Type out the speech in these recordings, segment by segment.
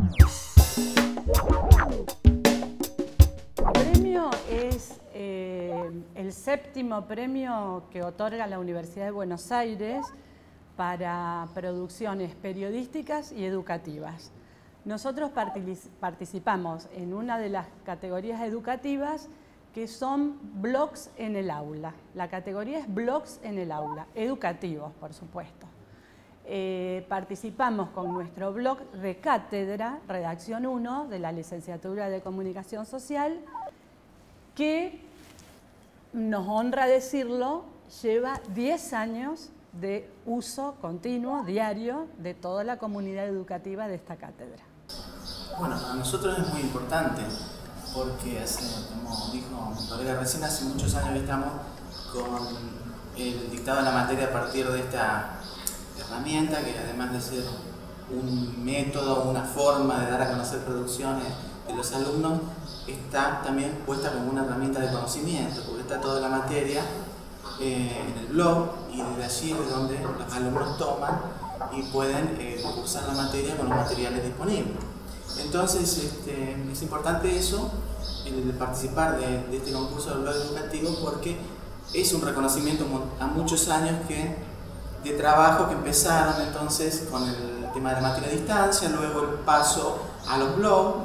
El premio es el séptimo premio que otorga la Universidad de Buenos Aires para producciones periodísticas y educativas. Nosotros participamos en una de las categorías educativas que son blogs en el aula. La categoría es blogs en el aula, educativos, por supuesto. Participamos con nuestro blog de cátedra, Redacción 1, de la Licenciatura de Comunicación Social, que, nos honra decirlo, lleva 10 años de uso continuo, diario, de toda la comunidad educativa de esta cátedra. Bueno, para nosotros es muy importante porque, como dijo mi colega recién, hace muchos años que estamos con el dictado de la materia a partir de esta herramienta que, además de ser un método, una forma de dar a conocer producciones de los alumnos, está también puesta como una herramienta de conocimiento, porque está toda la materia en el blog, y desde allí es donde los alumnos toman y pueden cursar la materia con los materiales disponibles. Entonces es importante eso, el participar de este concurso del blog educativo, porque es un reconocimiento a muchos años de trabajo que empezaron entonces con el tema de la materia a distancia, luego el paso a los blogs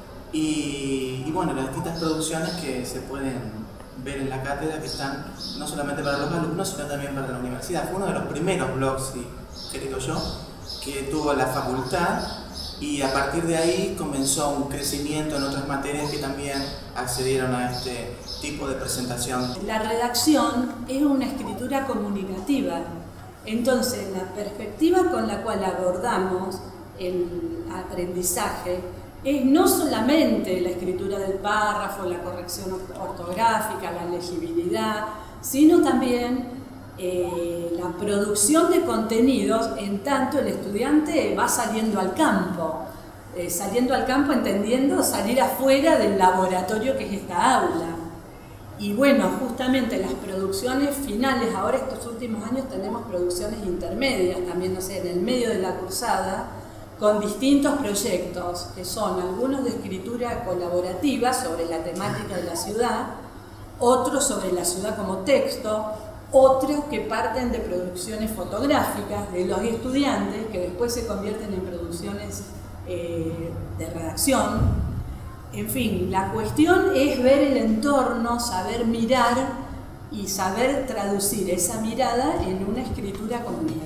y bueno, las distintas producciones que se pueden ver en la cátedra, que están no solamente para los alumnos, sino también para la universidad. Fue uno de los primeros blogs, creo yo, que tuvo la facultad, y a partir de ahí comenzó un crecimiento en otras materias que también accedieron a este tipo de presentación. La redacción es una escritura comunicativa, entonces la perspectiva con la cual abordamos el aprendizaje es no solamente la escritura del párrafo, la corrección ortográfica, la legibilidad, sino también la producción de contenidos en tanto el estudiante va saliendo al campo entendiendo salir afuera del laboratorio que es esta aula. Y bueno, justamente las producciones finales, ahora estos últimos años tenemos producciones intermedias también, no sé, en el medio de la cursada, con distintos proyectos, que son algunos de escritura colaborativa sobre la temática de la ciudad, otros sobre la ciudad como texto, otros que parten de producciones fotográficas de los estudiantes, que después se convierten en producciones de redacción. En fin, la cuestión es ver el entorno, saber mirar y saber traducir esa mirada en una escritura comunicativa.